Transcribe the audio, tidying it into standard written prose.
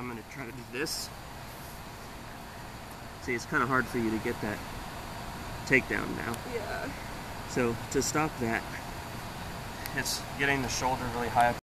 I'm going to try to do this. See, it's kind of hard for you to get that takedown now. Yeah. So to stop that, it's getting the shoulder really high up